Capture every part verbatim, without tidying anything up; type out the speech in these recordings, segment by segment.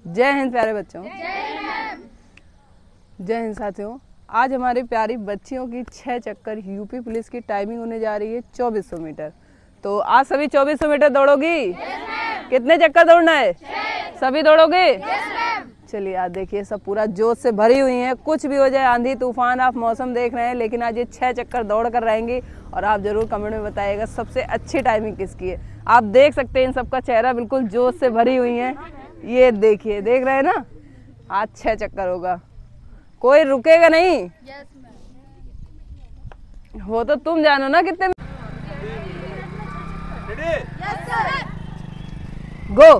जय हिंद प्यारे बच्चों। जय हिंद साथियों। आज हमारी प्यारी बच्चियों की छह चक्कर यूपी पुलिस की टाइमिंग होने जा रही है चौबीस सौ मीटर। तो आज सभी चौबीस सौ मीटर दौड़ोगी? कितने चक्कर दौड़ना है? सभी दौड़ोगे? चलिए आज देखिए सब पूरा जोश से भरी हुई हैं। कुछ भी हो जाए, आंधी तूफान, आप मौसम देख रहे हैं, लेकिन आज ये छह चक्कर दौड़ कर रहेंगी। और आप जरूर कमेंट में बताइएगा सबसे अच्छी टाइमिंग किसकी है। आप देख सकते हैं इन सबका चेहरा बिल्कुल जोश से भरी हुई है। ये देखिए, देख रहे हैं ना, आज छह चक्कर होगा, कोई रुकेगा नहीं। yes, वो तो तुम जानो ना कितने। yes, गो।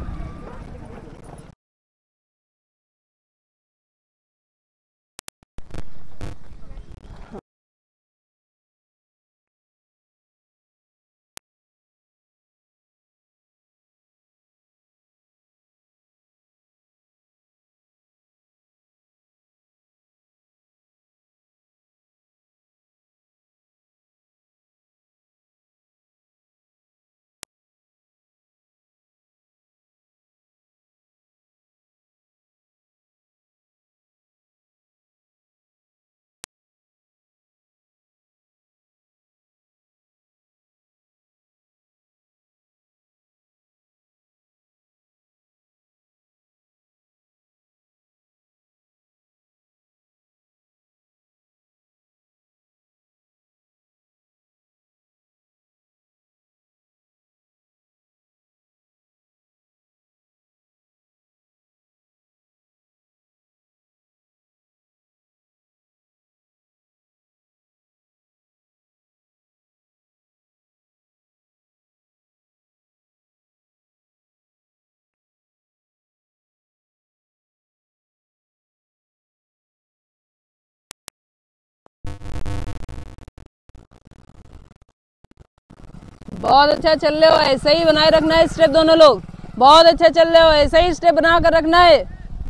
बहुत अच्छा चल रहे हो, ऐसे ही बनाए रखना है स्टेप। दोनों लोग बहुत अच्छा चल रहे हो, ऐसे ही स्टेप बना कर रखना है।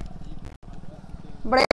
बड़े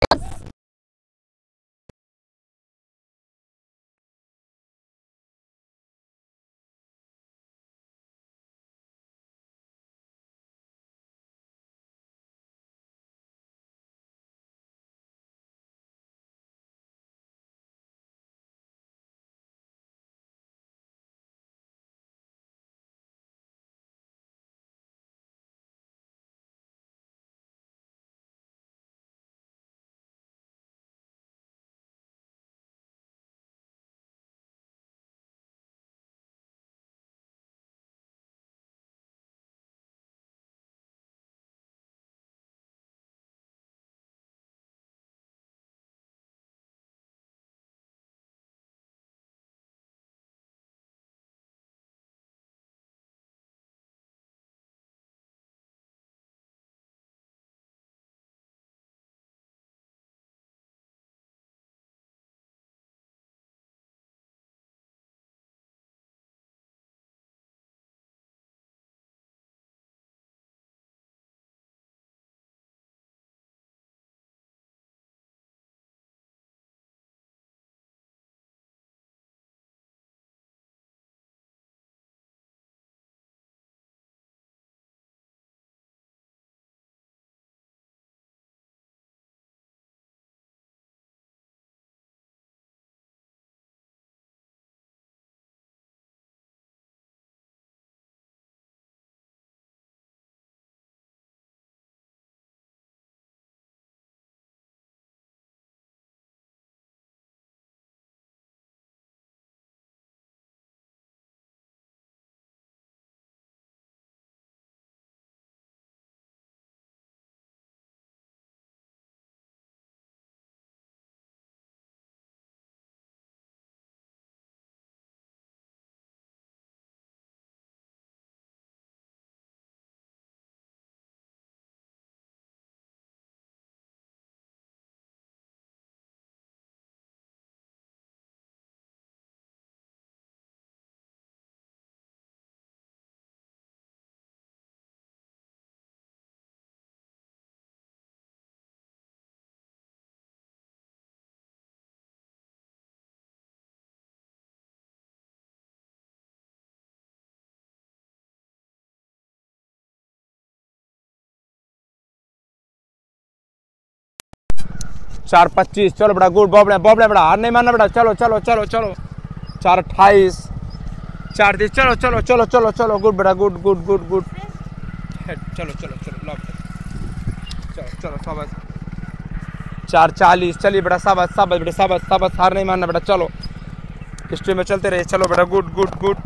चार पच्चीस, चलो बेटा गुड, बॉबले बॉबले बेटा, हार नहीं मानना बेटा, चलो चलो चलो चलो। चार अट्ठाईस, चार तीस, चलो चलो चलो चलो चलो, गुड बेटा गुड गुड गुड गुड। चलो चलो चलो लॉक, चलो चलो शाबाश। चार चालीस, चलिए बेटा शाबाश शाबाश बेटा शाबाश शाबाश, हार नहीं मानना बेटा, चलो स्ट्रीम में चलते रहे, चलो बेटा गुड गुड गुड।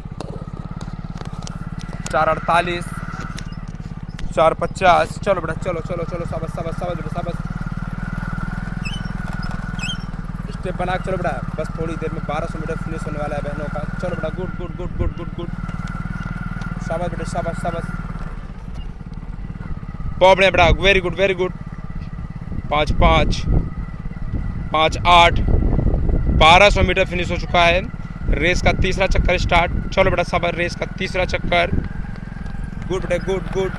चार अड़तालीस, चार पचास, चलो बेटा चलो चलो चलो शाबाश शाबाश शाबाश बेटा शाबाश। स्टेप बना के चलो बेटा, बस थोड़ी देर में बारह सौ मीटर फिनिश होने वाला है बहनों का, चलो बेटा good good good good good good, शाबाश बेटा शाबाश शाबाश। बॉबले बेटा वेरी गुड वेरी गुड। पाँच पाँच, पाँच आठ, बारह सौ मीटर फिनिश हो चुका है। रेस का तीसरा चक्कर स्टार्ट, चलो बेटा शाबाश, रेस का तीसरा चक्कर, गुड बेटा गुड गुड।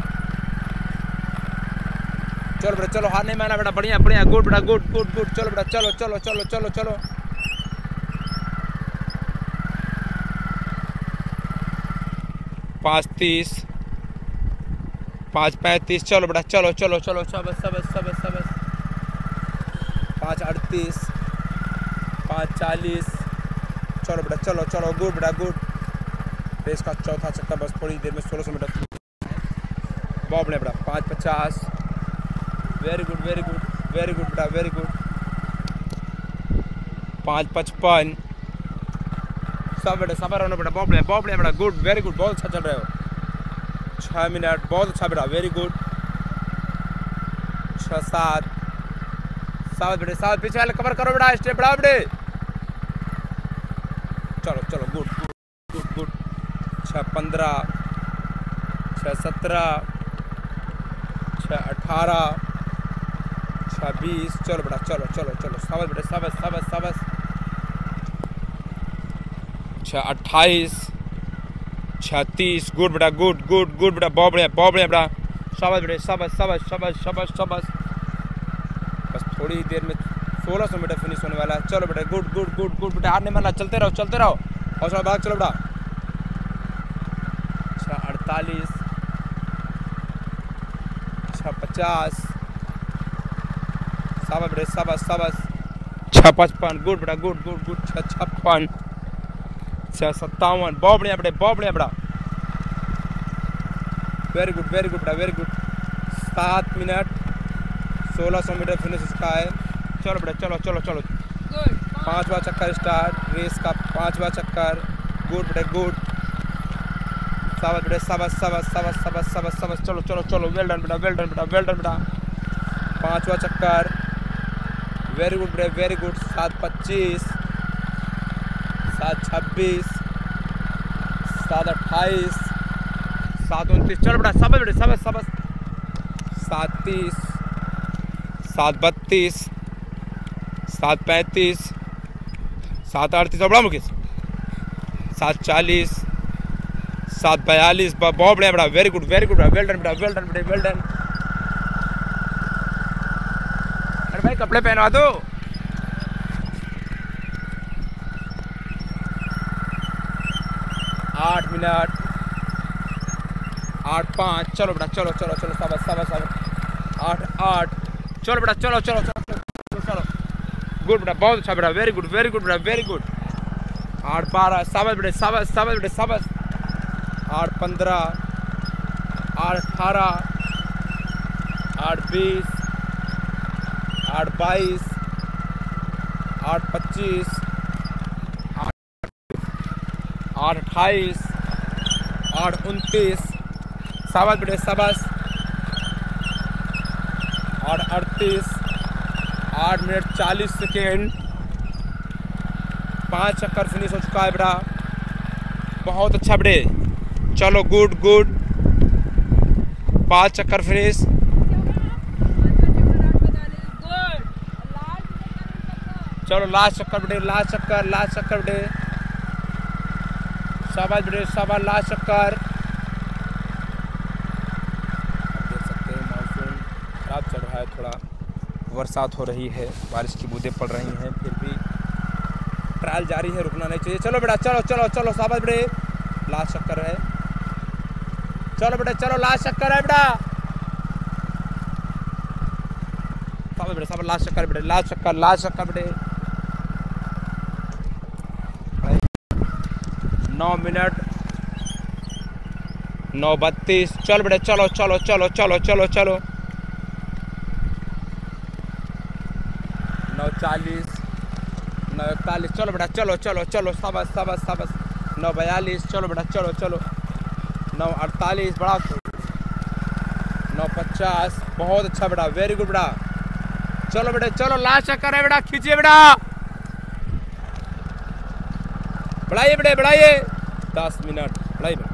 चलो बेटा चलो, हार नहीं माना बेटा, बढ़िया बढ़िया, गुड बेटा गुड गुड गुड, चलो बेटा चलो चलो चलो चलो चलो। पाँच तीस, पाँच पैंतीस, चलो बेटा चलो चलो चलो शाबाश शाबाश शाबाश शाबाश। पाँच अड़तीस, पाँच चालीस, चलो बेटा चलो चलो, गुड बेटा गुड। रेस का चौथा चक्कर, बस थोड़ी देर में सोलह सौ मीटर। बॉबले बेटा पाँच पचास, very good very good very good बेटा वेरी गुड। पाँच पचपन, सब बेटा सब रहो बेटा, बॉबले बॉबले बेटा गुड वेरी गुड, बहुत अच्छा चल रहे हो। छः मिनट, बहुत अच्छा बेटा वेरी गुड। छः सात, सात बेटे सात, पीछे वाले कवर करो बेटा, स्टेप बढ़ाओ बेटे, चलो चलो गुड गुड गुड गुड। छः पंद्रह, छः सत्रह, छः अठारह, छः बीस, चलो बेटा चलो चलो चलो शाबाश बेटे शाबाश शाबाश शाबाश। छः अट्ठाईस, छः तीस, गुड बेटा गुड गुड गुड बेटा, बॉबले बॉबले बेटा, शाबाश बेटे शाबाश शाबाश शाबाश शाबाश शाबाश। बस थोड़ी देर में सोलह सौ मीटर फिनिश होने वाला है, चलो बेटा गुड गुड गुड गुड बेटा, हार नहीं मानना, चलते रहो चलते रहो, हौसला भाग चलो बेटा। छः अड़तालीस, छः पचास, शाबाश बेटे शाबाश शाबाश। छः पचपन, गुड बेटा गुड गुड गुड। छः छप्पन, छः सत्तावन, बहुत बढ़िया बेटे बहुत बढ़िया बेटा, वेरी गुड वेरी गुड बेटा वेरी गुड। सात मिनट, सोलह सौ मीटर फिनिश इसका है, चलो बेटा चलो चलो चलो। पाँचवा चक्कर स्टार्ट, रेस का पाँचवा चक्कर, गुड बेटे गुड, शाबाश बेटे शाबाश शाबाश शाबाश शाबाश शाबाश शाबाश, चलो चलो चलो, वेल डन बेटा वेल डन बेटा वेल डन बेटा। पाँचवा चक्कर, वेरी गुड बेटे वेरी गुड। सात पच्चीस, सात छब्बीस, सात अट्ठाईस, सात उनतीस, चलो बेटा शाबाश बेटे शाबाश शाबाश। सात तीस, सात बत्तीस, सात पैंतीस, सात अड़तीस, बड़ा मुकेश। सात चालीस, सात बयालीस, बहुत बढ़िया बेटा very good very good, well done बेटा वेल डन बेटे वेल डन। अरे भाई कपड़े पहनवा दो। आठ मिनट, आठ पाँच, चलो बेटा चलो चलो चलो शाबाश शाबाश शाबाश। आठ आठ, चलो बेटा चलो चलो चलो चलो चलो, गुड बेटा बहुत अच्छा बेटा वेरी गुड वेरी गुड बेटा वेरी गुड। आठ बारह, शाबाश बेटे शाबाश शाबाश बेटे शाबाश। आठ पंद्रह, आठ अठारह, आठ बीस, आठ बाईस, आठ पच्चीस, आठ अट्ठाईस, आठ उनतीस, शाबाश बेटे शाबाश। आठ अड़तीस, आठ मिनट चालीस सेकेंड, पाँच चक्कर फिनिश हो चुका है बेटा, बहुत अच्छा बेटे, चलो गुड गुड। पाँच चक्कर फिनिश, चलो लास्ट चक्कर बेटे लास्ट चक्कर लास्ट चक्कर बेटे, शाबाश बेटे शाबाश लास्ट चक्कर। देख सकते हैं मानसून खराब चल रहा है, थोड़ा बरसात हो रही है, बारिश की बूंदें पड़ रही हैं, फिर भी ट्रायल जारी है, रुकना नहीं चाहिए। चलो बेटा चलो चलो चलो शाबाश बेटे, लास्ट चक्कर है, चलो बेटा चलो लास्ट चक्कर है बेटा, साबस बेटे साबस लास्ट चक्कर बेटे लास्ट चक्कर लास्ट चक्कर बेटे नौ मिनट नौ बत्तीस चल बेटे चलो चलो चलो चलो चलो चलो नौ चालीस नौ इकतालीस चलो बेटा चलो चलो चलो साबस साबस साबस नौ बयालीस चलो बेटा चलो चलो नौ अड़तालीस बड़ा नौ पचास बहुत अच्छा बेटा वेरी गुड बेटा चलो बेटा चलो लास्ट चक्कर है बेटा खींचिए बेटा बढ़ाइए बेटे बढ़ाइए दस मिनट बढ़ाइए बेटा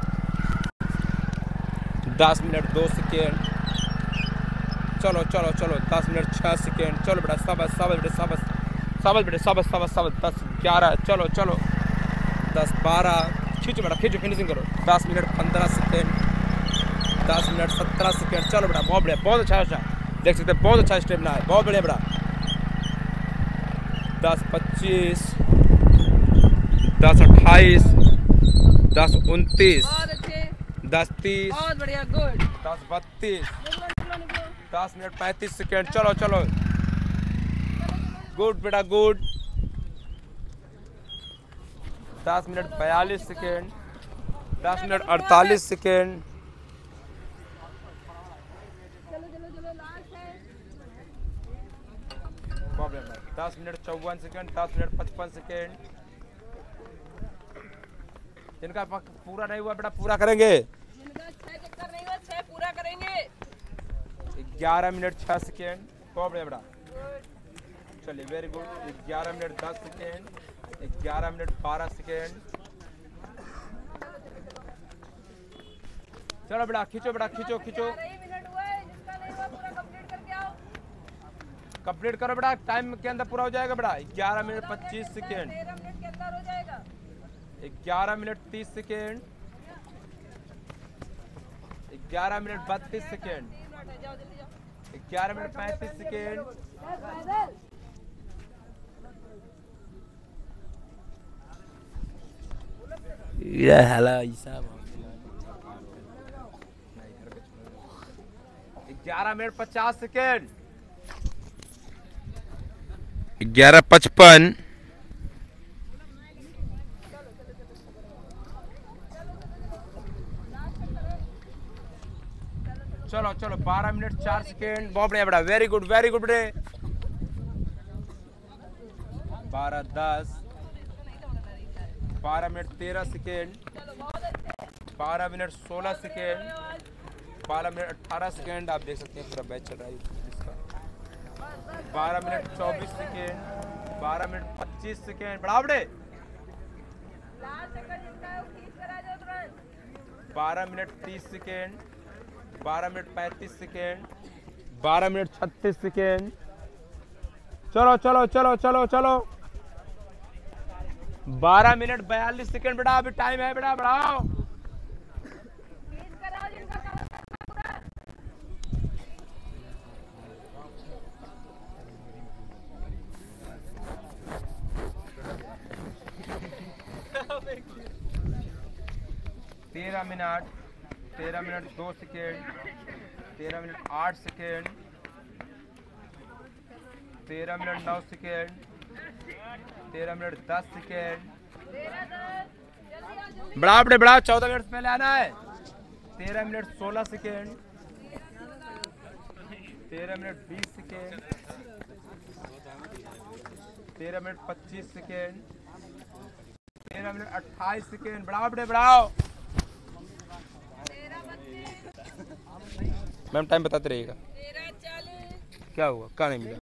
दस मिनट दो सेकेंड चलो चलो चलो दस मिनट छः सेकेंड चलो बेटा साबस साबस बेटे साबस साबस बेटे साबस साबस साबस दस ग्यारह चलो चलो दस बारह खींचो बेटा खींचो फिनिशिंग करो दस मिनट पंद्रह सेकेंड दस मिनट सत्रह सेकेंड चलो बेटा बहुत बढ़िया बहुत अच्छा अच्छा देख सकते हैं बहुत अच्छा स्टेप ना है बहुत बढ़िया बेटा दस पच्चीस दस अट्ठाईस दस उनतीस दस तीस बहुत बढ़िया गुड दस बत्तीस दस मिनट पैंतीस सेकेंड चलो चलो गुड बेटा गुड दस मिनट बयालीस सेकेंड दस मिनट अड़तालीस सेकेंड दस मिनट चौवन सेकेंड दस मिनट पचपन सेकेंड जिनका पूरा नहीं हुआ बेटा पूरा करेंगे जिनका छह चक्कर नहीं हुआ छह पूरा करेंगे ग्यारह मिनट छः सेकेंड बहुत बढ़िया बेटा चलिए वेरी गुड ग्यारह मिनट दस सेकेंड ग्यारह मिनट बारह सेकेंड चलो बेटा खींचो बेटा खींचो खींचो कंप्लीट करो बेटा टाइम के अंदर पूरा हो जाएगा बेटा ग्यारह मिनट पच्चीस सेकेंड ग्यारह मिनट तीस सेकेंड ग्यारह मिनट बत्तीस सेकेंड ग्यारह मिनट पैंतीस सेकेंड ये हेलो ग्यारह मिनट पचास सेकेंड ग्यारह पचपन चलो चलो बारह मिनट चार सेकेंड बहुत बढ़िया बेटा वेरी गुड वेरी गुड बेटे बारह दस बारह मिनट तेरह सेकेंड बारह मिनट सोलह सेकेंड बारह मिनट अठारह सेकेंड आप देख सकते हैं पूरा बैच चल रहा है इसका बारह मिनट चौबीस सेकेंड बारह मिनट पच्चीस सेकेंड बढ़ा बेटे बारह मिनट तीस सेकेंड बारह मिनट पैंतीस सेकेंड बारह मिनट छत्तीस सेकेंड चलो चलो चलो चलो चलो बारह मिनट बयालीस सेकेंड बेटा अभी टाइम है बेटा बढ़ाओ तेरह मिनट तेरह मिनट दो सेकेंड तेरह मिनट आठ सेकेंड तेरह मिनट नौ सेकेंड तेरह मिनट दस सेकेंड बढ़ा बेटे बढ़ा चौदह मिनट पहले आना है तेरह मिनट सोलह सेकेंड तेरह मिनट बीस सेकेंड तेरह मिनट पच्चीस सेकेंड तेरह मिनट अट्ठाईस सेकेंड बढ़ाओ बेटे बढ़ाओ मैम टाइम बताते रहिएगा क्या हुआ क्या नहीं मिला।